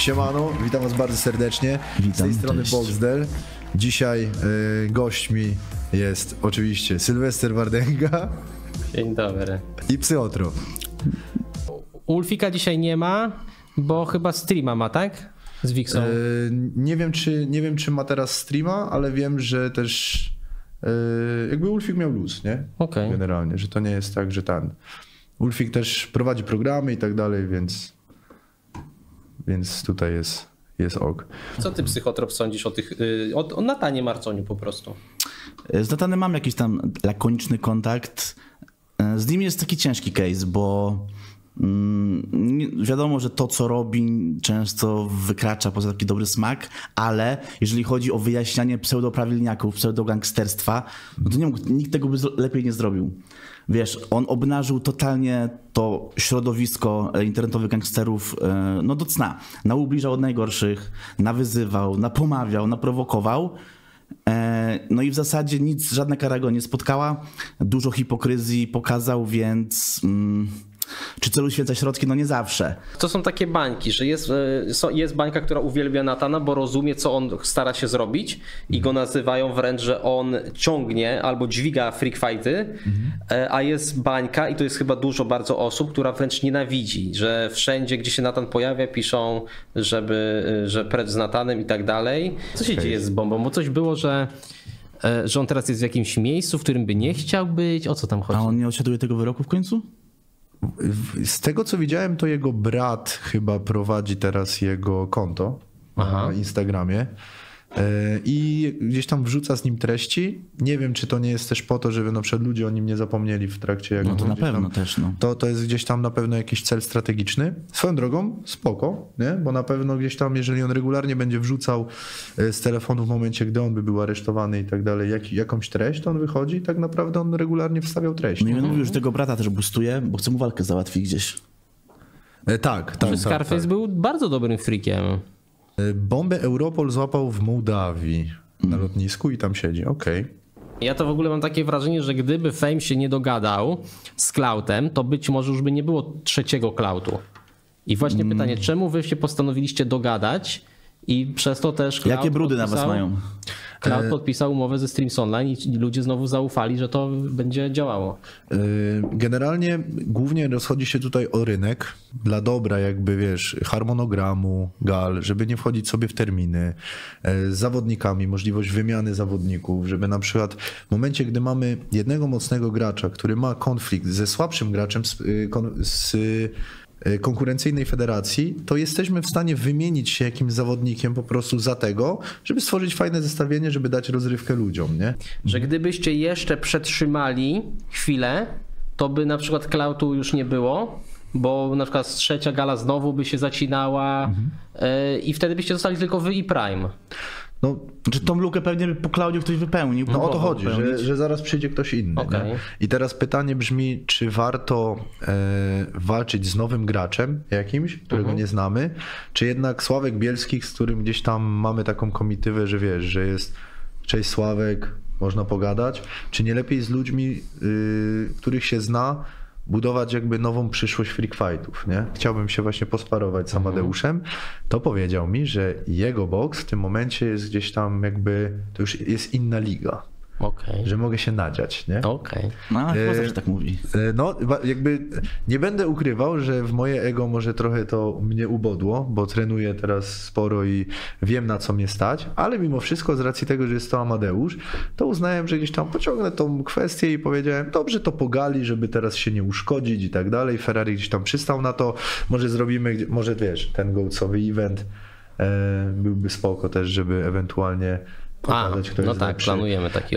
Siemano, witam was bardzo serdecznie. Witam, z tej strony cześć. Boxdel. Dzisiaj gośćmi jest oczywiście Sylwester Wardęga Dzień dobry. i Psyotro. Ulfika dzisiaj nie ma, bo chyba streama ma, tak? Z Wixą. Nie wiem, czy ma teraz streama, ale wiem, że też jakby Ulfik miał luz, nie? Okej. Generalnie, że to nie jest tak, że ten... Ulfik też prowadzi programy i tak dalej, więc tutaj jest ok. Co ty, Psychotrop, sądzisz o tych, o Natanie Marconiu po prostu? Z Natanem mam jakiś tam lakoniczny kontakt. Z nim jest taki ciężki case, bo wiadomo, że to, co robi, często wykracza poza taki dobry smak, ale jeżeli chodzi o wyjaśnianie pseudoprawilniaków, pseudogangsterstwa, no to nikt tego by lepiej nie zrobił. Wiesz, on obnażył totalnie to środowisko internetowych gangsterów no do cna. Naubliżał od najgorszych, nawyzywał, napomawiał, naprowokował. No i w zasadzie żadna kara go nie spotkała. Dużo hipokryzji pokazał, więc czy celu święca środki? No nie zawsze. To są takie bańki, że jest bańka, która uwielbia Natana, bo rozumie, co on stara się zrobić i go nazywają wręcz, że on ciągnie albo dźwiga freak fighty, a jest bańka, i to jest chyba dużo bardzo osób, która wręcz nienawidzi, że wszędzie, gdzie się Natan pojawia, piszą, że precz z Natanem i tak dalej. Co się dzieje z Bombą? Bo coś było, że on teraz jest w jakimś miejscu, w którym by nie chciał być. O co tam chodzi? A on nie odsiaduje tego wyroku w końcu? Z tego, co widziałem, to jego brat chyba prowadzi teraz jego konto na Instagramie i gdzieś tam wrzuca z nim treści. Nie wiem, czy to nie jest też po to, żeby na przykład ludzie o nim nie zapomnieli w trakcie jak No to on na gdzieś pewno tam, też, no. To jest gdzieś tam na pewno jakiś cel strategiczny. Swoją drogą, spoko, nie? Bo na pewno gdzieś tam, jeżeli on regularnie będzie wrzucał z telefonu w momencie, gdy on by był aresztowany i tak dalej, jakąś treść, to on wychodzi i tak naprawdę on regularnie wstawiał treść. No i on mówił, że tego brata też boostuje, bo chce mu walkę załatwić gdzieś. Tak. Scarface był bardzo dobrym freakiem. Bombę Europol złapał w Mołdawii na lotnisku i tam siedzi, okej. Ja to w ogóle mam takie wrażenie, że gdyby Fame się nie dogadał z Cloutem, to być może już by nie było trzeciego Cloutu. I właśnie pytanie, czemu wy się postanowiliście dogadać i przez to też Cloud Jakie brudy na was mają? Cloud podpisał umowę ze Streams Online i ludzie znowu zaufali, że to będzie działało. Generalnie głównie rozchodzi się tutaj o rynek dla dobra jakby, wiesz, harmonogramu, gal, żeby nie wchodzić sobie w terminy, z zawodnikami, możliwość wymiany zawodników, żeby na przykład w momencie, gdy mamy jednego mocnego gracza, który ma konflikt ze słabszym graczem z konkurencyjnej federacji, to jesteśmy w stanie wymienić się jakimś zawodnikiem po prostu za tego, żeby stworzyć fajne zestawienie, żeby dać rozrywkę ludziom, nie? Że gdybyście jeszcze przetrzymali chwilę, to by na przykład Cloutu już nie było, bo na przykład trzecia gala znowu by się zacinała i wtedy byście zostali tylko wy i Prime. No, Czy tą lukę pewnie po Klaudiu ktoś wypełnił? no o to chodzi, wypełnić. że zaraz przyjdzie ktoś inny. Okej. Nie? I teraz pytanie brzmi, czy warto walczyć z nowym graczem jakimś, którego nie znamy, czy jednak Sławek Bielskich, z którym gdzieś tam mamy taką komitywę, że wiesz, że jest cześć Sławek, można pogadać, czy nie lepiej z ludźmi, których się zna, budować jakby nową przyszłość freak fightów, nie? Chciałbym się właśnie posparować z Amadeuszem. To powiedział mi, że jego boks w tym momencie jest gdzieś tam jakby, to już jest inna liga, Okej. że mogę się nadziać, nie? Okej. No, chyba zawsze tak mówi. No, jakby nie będę ukrywał, że w moje ego może trochę to mnie ubodło, bo trenuję teraz sporo i wiem, na co mnie stać, ale mimo wszystko z racji tego, że jest to Amadeusz, to uznałem, że gdzieś tam pociągnę tą kwestię i powiedziałem, dobrze, to pogali, żeby teraz się nie uszkodzić i tak dalej. Ferrari gdzieś tam przystał na to, może zrobimy, może wiesz, ten gołcowy event byłby spoko też, żeby ewentualnie pokazać, kto no jest tak, lepszy. planujemy taki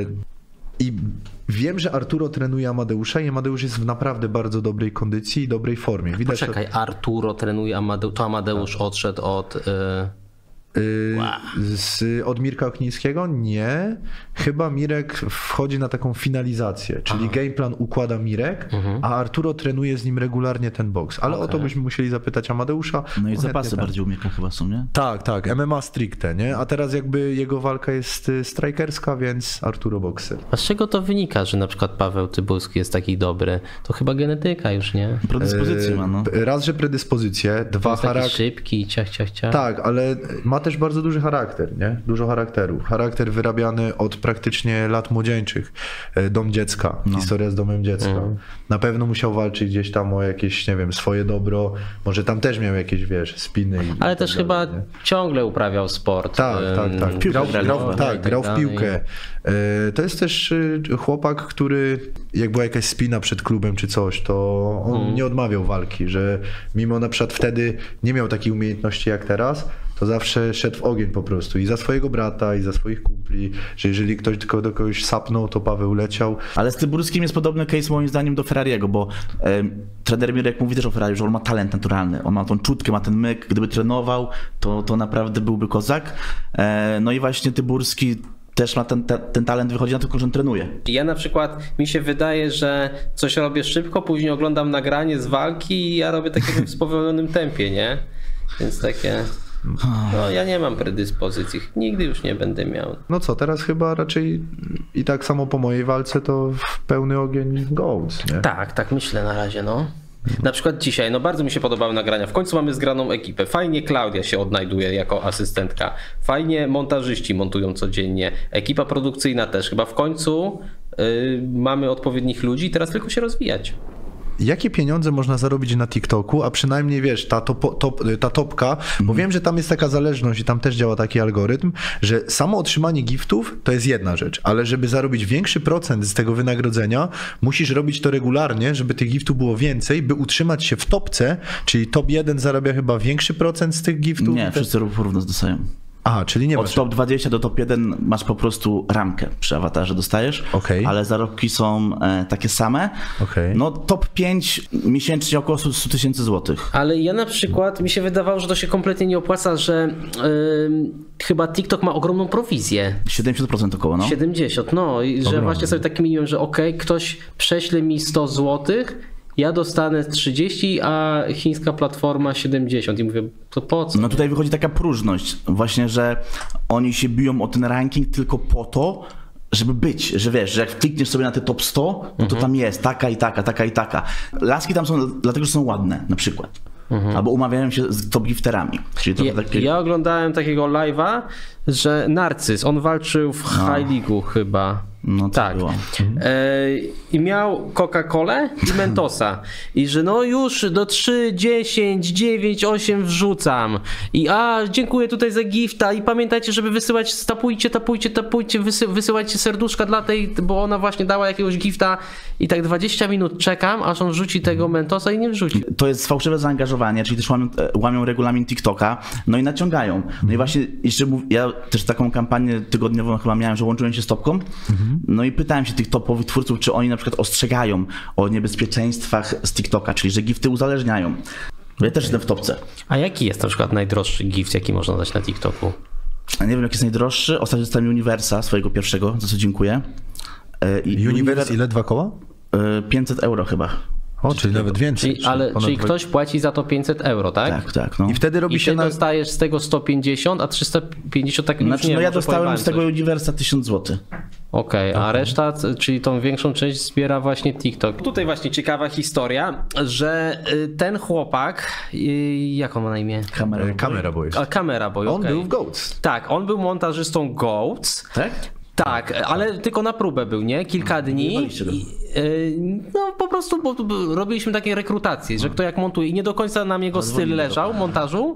I wiem, że Arturo trenuje Amadeusza i Amadeusz jest w naprawdę bardzo dobrej kondycji i dobrej formie. Widać Poczekaj, Arturo trenuje, to Amadeusz odszedł od Od Mirka Oknińskiego? Nie. Chyba Mirek wchodzi na taką finalizację, czyli gameplan układa Mirek, a Arturo trenuje z nim regularnie ten boks. Ale o to byśmy musieli zapytać Amadeusza. No i zapasy bardziej u Mirka chyba są, nie? Tak, MMA stricte, nie? A teraz jakby jego walka jest strikerska, więc Arturo boxer. A z czego to wynika, że na przykład Paweł Tyburski jest taki dobry? To chyba genetyka już, nie? Predyspozycje ma, no. Raz, że predyspozycje, dwa Jest taki szybki, ciach. Tak, ale ma też bardzo duży charakter, nie? Dużo charakteru. Charakter wyrabiany od praktycznie lat młodzieńczych. Dom dziecka, historia z domem dziecka. Na pewno musiał walczyć gdzieś tam o jakieś, nie wiem, swoje dobro. Może tam też miał jakieś, wiesz, spiny. Ale też chyba ciągle uprawiał sport. Tak. Grał w piłkę. To jest też chłopak, który jak była jakaś spina przed klubem czy coś, to on nie odmawiał walki, że mimo na przykład wtedy nie miał takiej umiejętności jak teraz, to zawsze szedł w ogień po prostu i za swojego brata, i za swoich kumpli, że jeżeli ktoś tylko do kogoś sapnął, to Paweł leciał. Ale z Tyburskim jest podobny case moim zdaniem do Ferrariego, bo trener Mirek mówi też o Ferrari, że on ma talent naturalny, on ma tą czutkę, ma ten myk, gdyby trenował, to naprawdę byłby kozak. No i właśnie Tyburski też ma ten talent, wychodzi na to, że on trenuje. Ja na przykład, mi się wydaje, że coś robię szybko, później oglądam nagranie z walki i ja robię takiego w spowolnionym tempie, nie? Więc takie... No ja nie mam predyspozycji, nigdy już nie będę miał. No co, teraz chyba raczej i tak samo po mojej walce to w pełny ogień Goats, nie? Tak myślę na razie, no. Na przykład dzisiaj, no bardzo mi się podobały nagrania. W końcu mamy zgraną ekipę. Fajnie Klaudia się odnajduje jako asystentka. Fajnie montażyści montują codziennie. Ekipa produkcyjna też. Chyba w końcu mamy odpowiednich ludzi i teraz tylko się rozwijać. Jakie pieniądze można zarobić na TikToku, a przynajmniej wiesz, ta topka, bo wiem, że tam jest taka zależność i tam też działa taki algorytm, że samo otrzymanie giftów to jest jedna rzecz, ale żeby zarobić większy procent z tego wynagrodzenia, musisz robić to regularnie, żeby tych giftów było więcej, by utrzymać się w topce, czyli top 1 zarabia chyba większy procent z tych giftów. Nie, wszyscy porówno dostają. Aha, czyli nie masz... Od top 20 do top 1 masz po prostu ramkę przy awatarze dostajesz, ale zarobki są takie same. No top 5 miesięcznie około 100 000 złotych. Ale ja na przykład, mi się wydawało, że to się kompletnie nie opłaca, że chyba TikTok ma ogromną prowizję. 70% około, no. 70, no i że właśnie sobie taki minimum, że ktoś prześle mi 100 złotych, ja dostanę 30, a chińska platforma 70 i mówię, to po co? No tutaj wychodzi taka próżność właśnie, że oni się biją o ten ranking tylko po to, żeby być, że wiesz, że jak klikniesz sobie na te top 100, no to tam jest taka i taka. Laski tam są dlatego, że są ładne na przykład. Albo umawiają się z top gifterami. Czyli to ja oglądałem takiego live'a, że Narcyz, on walczył w High League'u chyba. No tak. Było. I miał Coca-Colę i Mentosa. I że no już do 3, 10, 9, 8 wrzucam. I dziękuję tutaj za gifta. I pamiętajcie, żeby wysyłać, tapujcie, wysyłajcie serduszka dla tej, bo ona właśnie dała jakiegoś gifta. I tak 20 minut czekam, aż on wrzuci tego Mentosa i nie wrzuci. To jest fałszywe zaangażowanie, czyli też łamią regulamin TikToka, no i naciągają. No i właśnie jeszcze ja też taką kampanię tygodniową chyba miałem, że łączyłem się z Topką. No i pytałem się tych topowych twórców, czy oni na przykład ostrzegają o niebezpieczeństwach z TikToka, czyli że gifty uzależniają. Ja też jestem w topce. A jaki jest na przykład najdroższy gift, jaki można dać na TikToku? Nie wiem, jaki jest najdroższy. Ostatnio dostałem Universa swojego pierwszego, za co dziękuję. Univers ile? 2 koła? 500 euro chyba. O, czyli nawet więcej. Czyli ktoś płci za to 500 euro, tak? Tak. No. I wtedy robi się dostajesz z tego 150, a 350 tak znaczy, nie no ja dostałem z tego Universa 1000 zł. Okej, a reszta, czyli tą większą część zbiera właśnie TikTok. Tutaj właśnie ciekawa historia, że ten chłopak, jak on ma na imię? Camera Boy. Camera Boy, On był w Goats. Tak, on był montażystą Goats. Tak? Tak, ale tylko na próbę był, nie? Kilka dni. No po prostu bo robiliśmy takie rekrutacje, że kto jak montuje i nie do końca nam jego styl leżał montażu.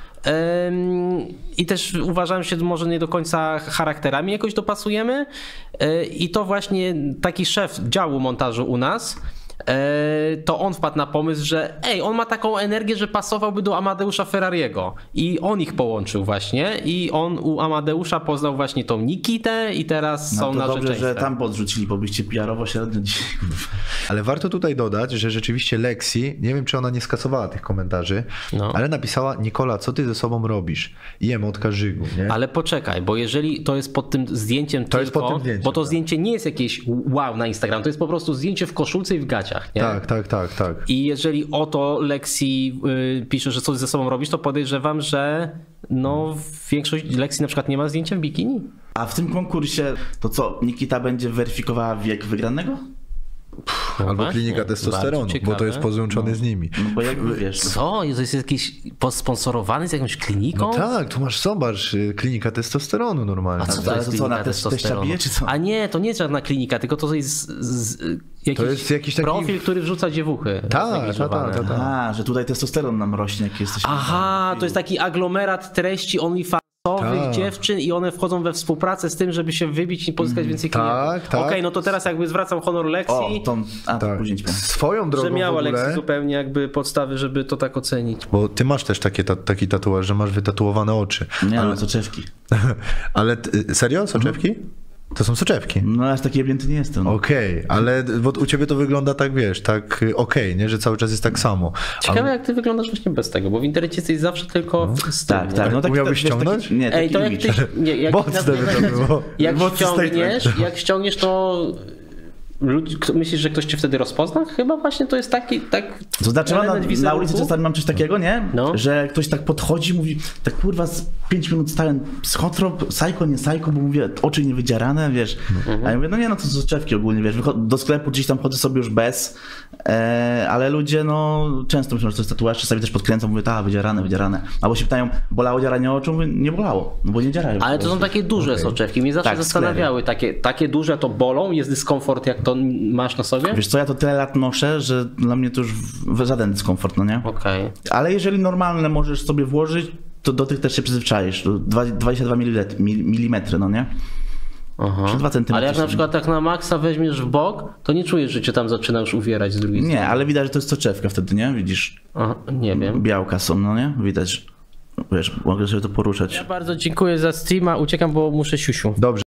I też uważałem się, może nie do końca charakterami jakoś dopasujemy. I to właśnie taki szef działu montażu u nas to on wpadł na pomysł, że on ma taką energię, że pasowałby do Amadeusza Ferrariego i on ich połączył właśnie i on u Amadeusza poznał właśnie tą Nikitę i teraz są to dobrze, narzeczeństwem. że tam podrzucili, bo byście PR-owo średnio dzisiaj. Ale warto tutaj dodać, że rzeczywiście Lexi, nie wiem czy ona nie skasowała tych komentarzy, ale napisała: Nikola, co ty ze sobą robisz? I emotka żygu, nie? Ale poczekaj, bo jeżeli to jest pod tym zdjęciem to jest pod tym zdjęciem, bo to zdjęcie nie jest jakieś wow na Instagram, to jest po prostu zdjęcie w koszulce i w gaciach, nie? Tak. I jeżeli o to Lexi pisze, że coś ze sobą robisz, to podejrzewam, że większość Lexi na przykład nie ma zdjęcia w bikini. A w tym konkursie to co, Nikita będzie weryfikowała wiek wygranego? Albo właśnie, klinika testosteronu, bo to jest połączone z nimi. No bo jak wiesz... Co? To jest jakiś sponsorowany z jakąś kliniką? No tak, tu masz, zobacz, klinika testosteronu normalnie. A co to jest klinika testosteronu? Bije, czy co? A nie, to nie jest żadna klinika, tylko to jest jakiś taki profil, który wrzuca dziewuchy. Tak. A, że tutaj testosteron nam rośnie, jak jesteśmy... Aha, to jest taki aglomerat treści OnlyFansowych dziewczyn i one wchodzą we współpracę z tym, żeby się wybić i pozyskać więcej klientów. Tak. Okej, no to teraz jakby zwracam honor Lexi, to później ci powiem. Swoją drogą że miała w ogóle, Lexi zupełnie jakby podstawy, żeby to tak ocenić. bo ty masz też taki tatuaż, że masz wytatuowane oczy. Nie, ale soczewki. Ale serio? Soczewki? To są soczewki. No aż taki jebnięty nie jestem. Okej, ale bo u ciebie to wygląda tak, wiesz, tak nie, że cały czas jest tak samo. Ciekawe jak ty wyglądasz właśnie bez tego, bo w internecie jesteś zawsze tylko z tym. Tak. No, Umiałbyś ściągnąć? Nie, taki To jak limit. ty, Mocne by to było. jak ściągniesz, to myślisz, że ktoś cię wtedy rozpozna? Chyba właśnie to jest taki To znaczy na ulicy czasami mam coś takiego, nie? No. Że ktoś tak podchodzi, mówi, tak kurwa z 5 minut stałem, psychotrop, psycho, nie psycho, bo mówię, oczy nie wydzierane, wiesz. A ja mówię, no nie, no to soczewki ogólnie, wiesz, do sklepu gdzieś tam chodzę sobie już bez, ale ludzie, często myślą, że to jest tatuaż, czasami też podkręcą, mówię, wydzierane. Albo się pytają, bolało dzieranie oczu? Mówię, nie bolało, no bo nie dzierają. Ale to są takie duże soczewki. Mnie zawsze zastanawiały. Takie duże to bolą, jest dyskomfort, jak to masz na sobie? Wiesz co, ja to tyle lat noszę, że dla mnie to już żaden dyskomfort, no nie? Okej. Ale jeżeli normalne możesz sobie włożyć, to do tych też się przyzwyczaisz. 22 mm, no nie? Aha. 2 cm. Ale jak na przykład tak na maksa weźmiesz w bok, to nie czujesz, że cię tam zaczyna już uwierać z drugiej strony. Nie, ale widać, że to jest soczewka wtedy, nie? Widzisz? Aha, nie wiem. Białka są, no nie? Widać. Wiesz, mogę sobie to poruszać. Ja bardzo dziękuję za streama. Uciekam, bo muszę siusiu. Dobrze.